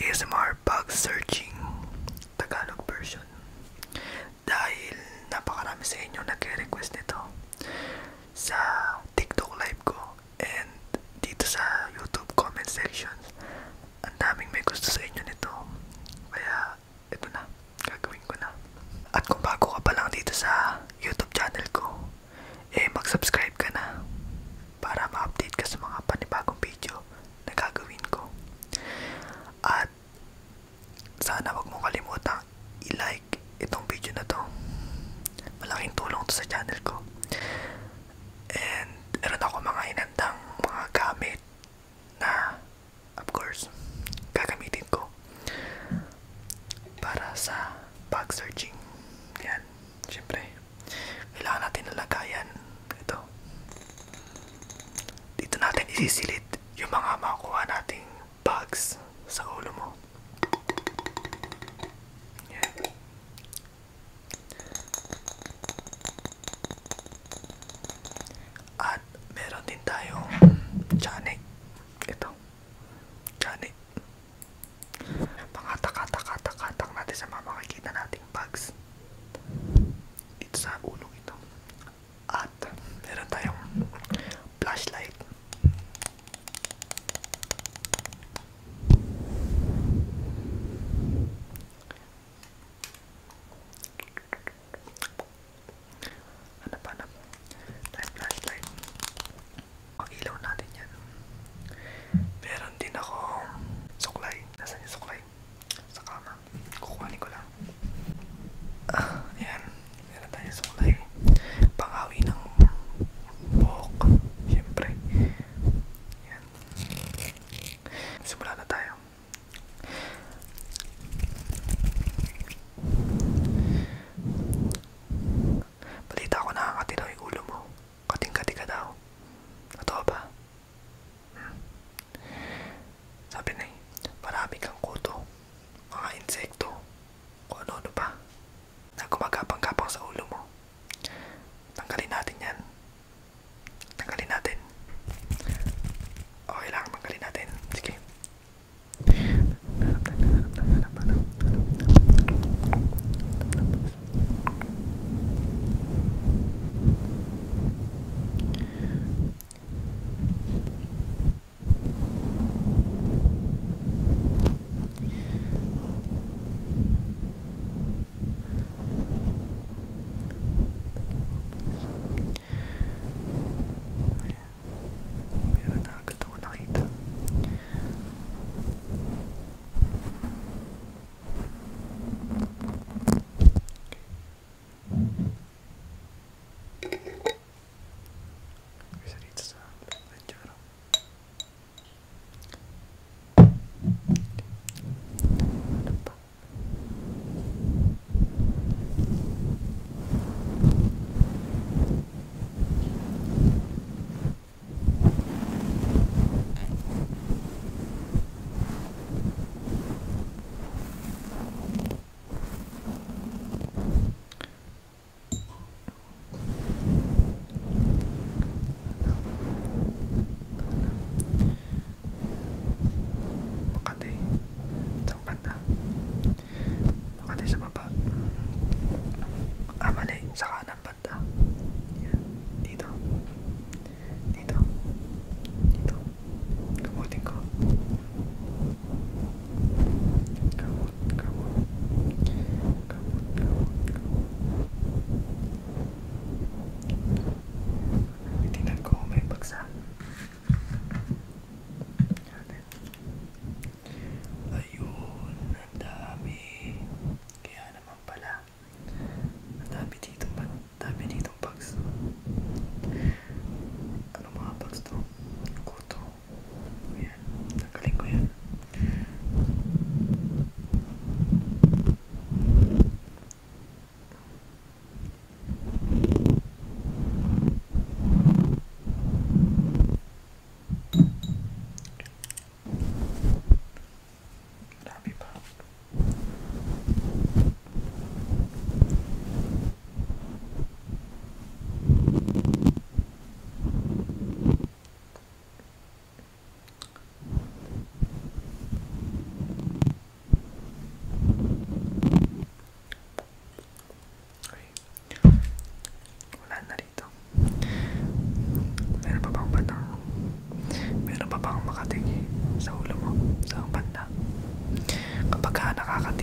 ASMR bug searching Tagalog version. Dahil napakarami sa inyo nagre-request nito sa TikTok live ko and dito sa YouTube comment sections. Ang daming may gusto sa inyo nito. Kaya ito na, gagawin ko na. At kung bago ka pa lang dito sa YouTube channel ko, mag-subscribe ka na para ma-update ka sa mga panibagong video na gagawin ko. At sana wag mo kalimutang i-like itong video na to. Malaking tulong to sa channel ko. And meron ako mga inandang mga gamit na of course gagamitin ko para sa bug searching. Yan, syempre kailangan natin nalagayan ito. Dito natin isisilid yung mga makukuha nating bugs sa ulo mo. Yan. At meron din tayong tiyanik. Ito, tiyanik. Mga taka-taka-taka-tak natin sa mga makikita nating bugs dito sa ulong ito. At meron tayong flashlight.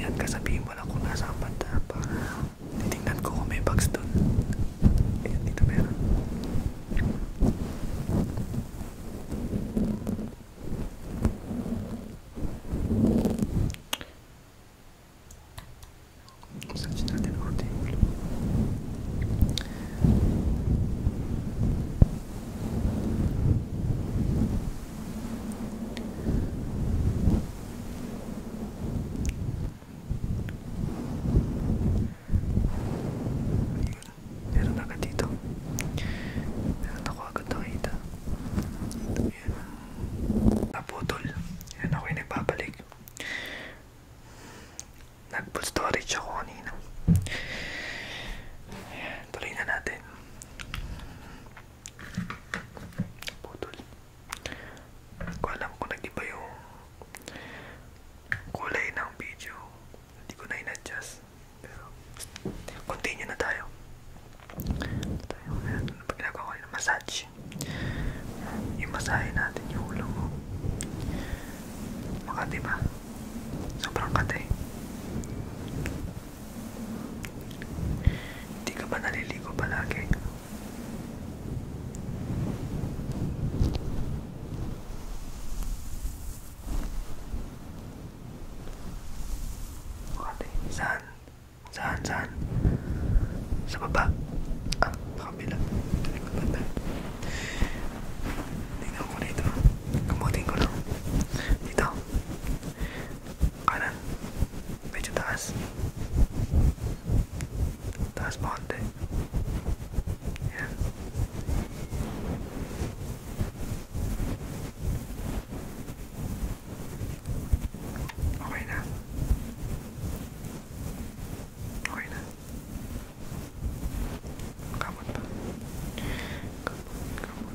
Ingat ka, sabihin mo lang kung nasa ang banda para titignan ko kung may bugs dun. Ayan, dito meron. Search natin konti yung ulo. Meron agad dito. Meron ako agad nakita. Ayan. Naputol. Ayan, ako yung nagbabalik. Nag-full storage ako kanina. Ayan, tuloy na natin. Putol. Hindi ko alam kung nag-iba yung kulay ng video. Hindi ko na in-adjust. Pero, continue na tayo. Ayan, pag ginagawa ko yung massage. Yung masahe natin yung ulo mo. Makati ba? Sobrang kati. Hindi ka ba naliligo palagi? Makati. Saan? Saan? Sa baba? Ah, kabila. Tuloy ko banda. Tingnan ko dito. Kamutin ko lang. Dito. Kanan. Medyo taas. Taas pa konti. Yan. Okay na. Okay na. Kamot pa. Kamot.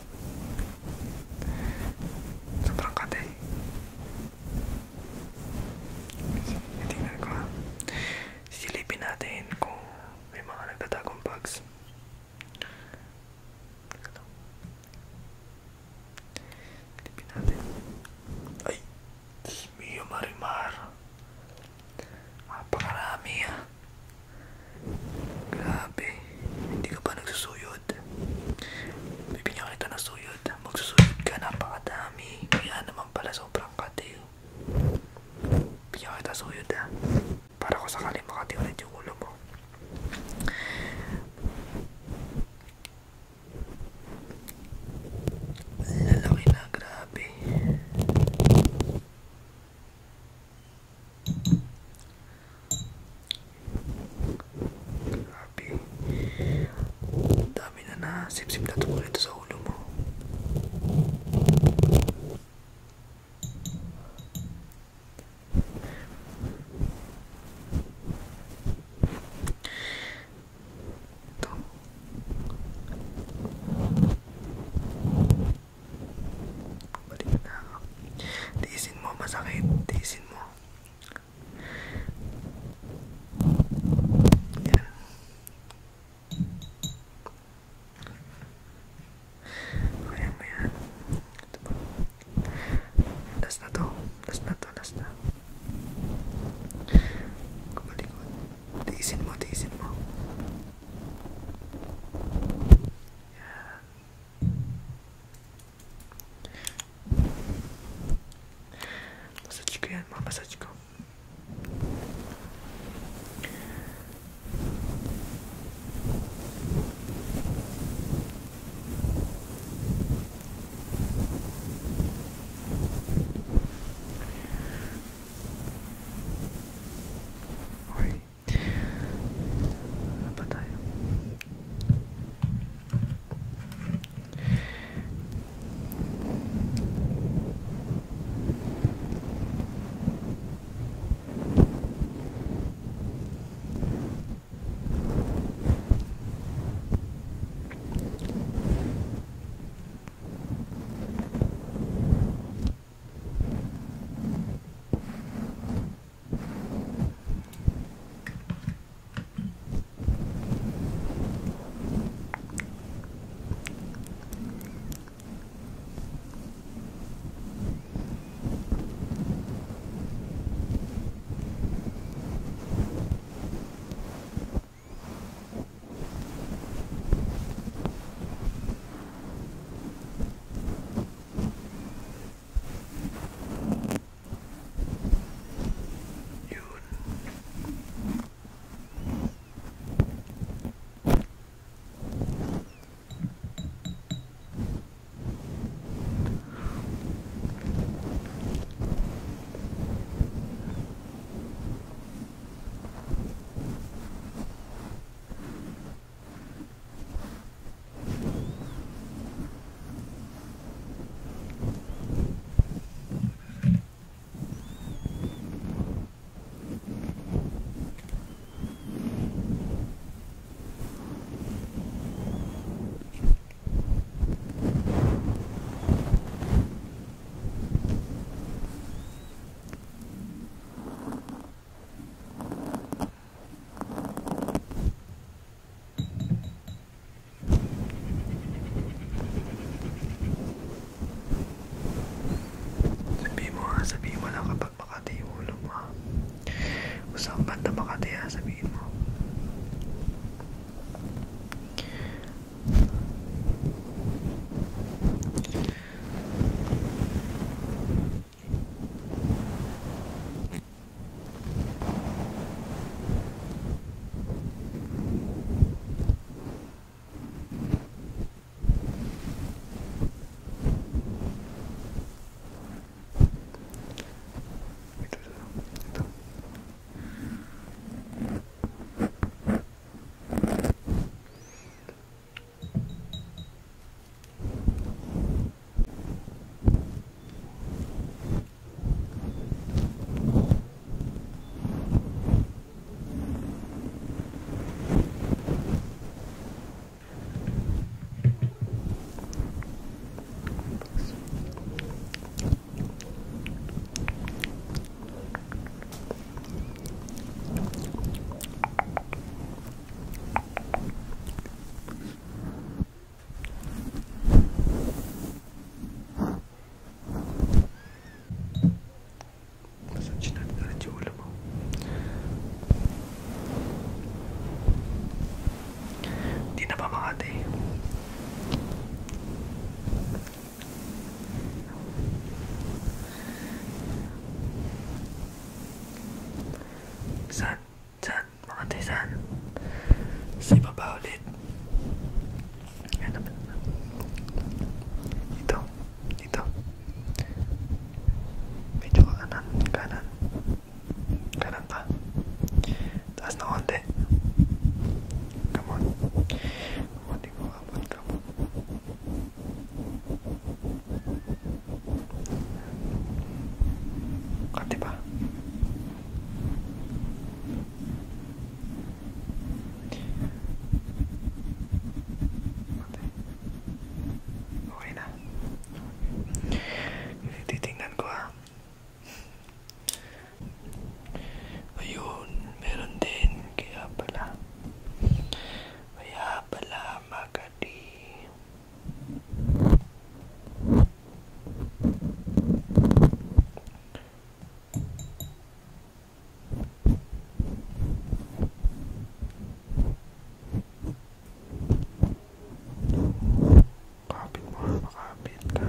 Sobrang kate. Tingnan ko ha. Silipin natin kung may mga nagtatagong bugs. Silipin natin. Ay! Mio Marimar. Napakarami ha. Grabe. Hindi ka ba nagsusuyod? Bibigyan kita ng suyod. Magsusuyod ka, napakadami. Kaya naman pala sobrang kate. Bigyan kita suyod ha. Para ko sakaling makati ulit yung ulo mo. Lalaki na, grabe. Grabe. Dami na sip-sip na tumo dito sa ulo mo. Ito. Balik na ako. Tiisin mo, masakit. Tiisin mo. Yan. Kaya mo yan. Ito ba? Last na to. Last na. Kumalikot. Tiisin mo. Yan. Massage ko yan. Massage ko. Saan? Saan? Makatay saan? Sa ibaba ulit. Yan naman. Dito. Dito. Medyo kanan. Kanan. Kanan pa. Taas na konti. Come on. Konti ko abot. Come on. Konti pa. Okay na. Titingnan ko ha. Ayun, meron din. Kaya pala magadi. Kapit mo, makapit ka.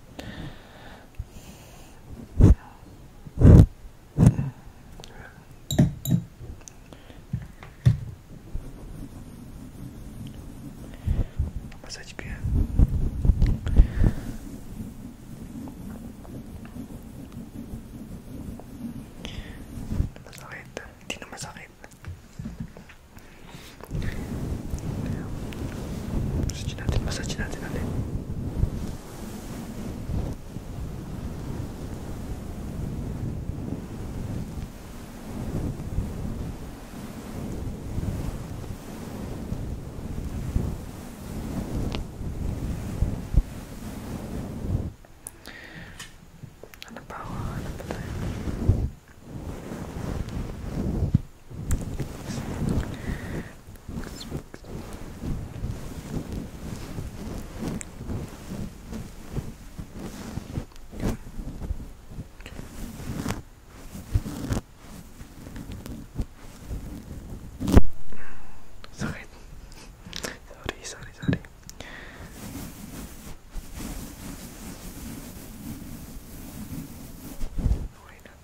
Massage ko yan. Masakit. Hindi na masakit. Massage natin ulit. Ano pa tayo? Sakit. Sorry. Okay na.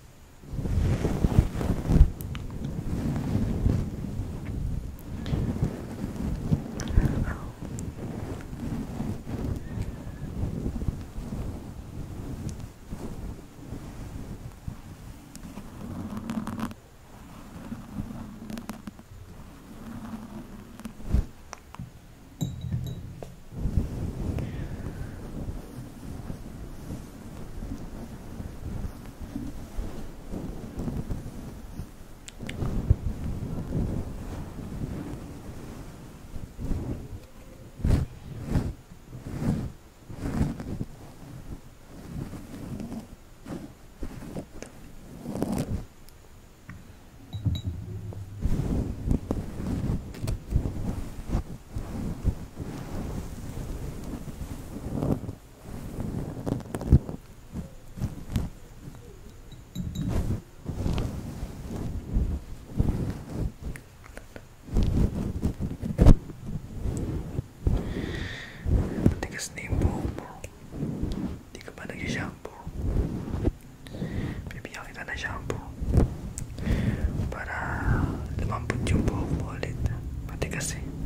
Matigas na yung buhok mo. Hindi ka pa nag-shampoo. Bibigyan kita ng shampoo para lumambot yung buhok mo ulit. Matigas eh.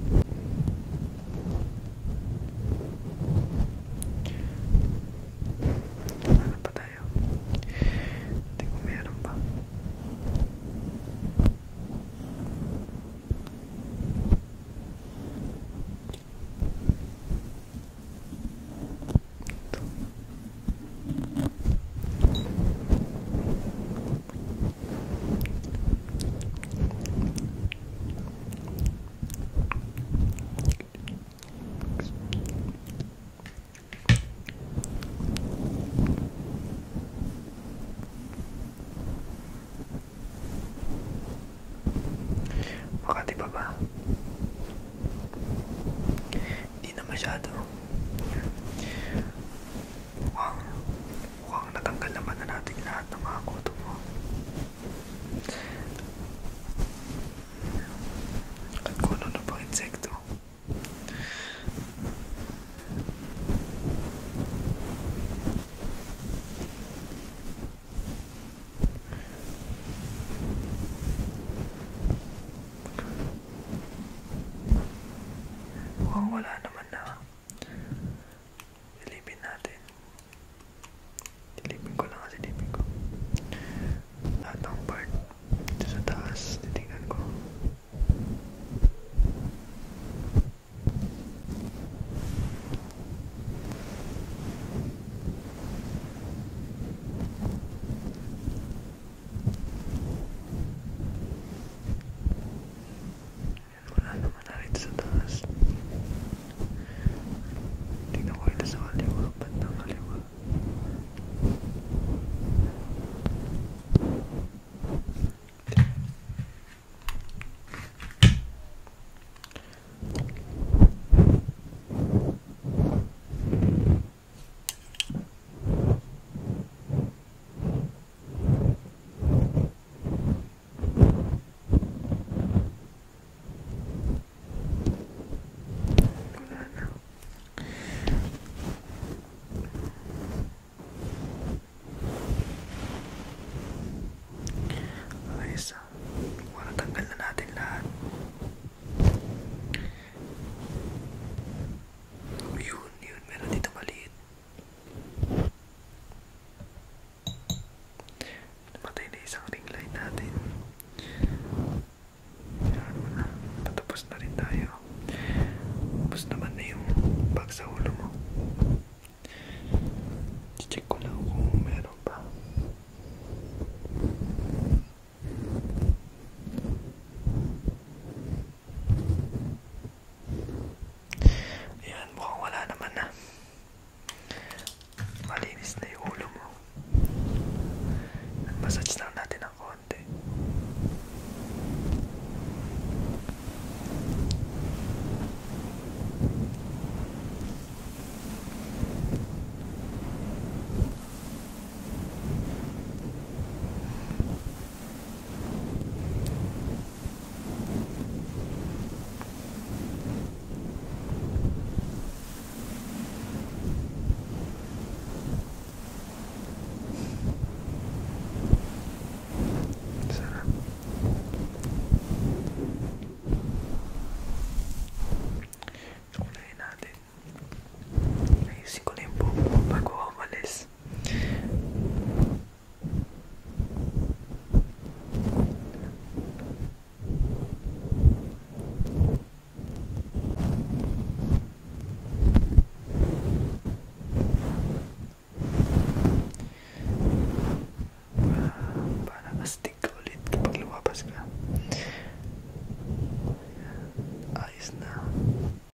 Ano pa tayo? Hindi ko meron pa. Makati pa ba? Hindi na masyado. Mukhang natanggal naman na natin lahat ng mga kuto mo. At kung ano pang insekto. massage namin.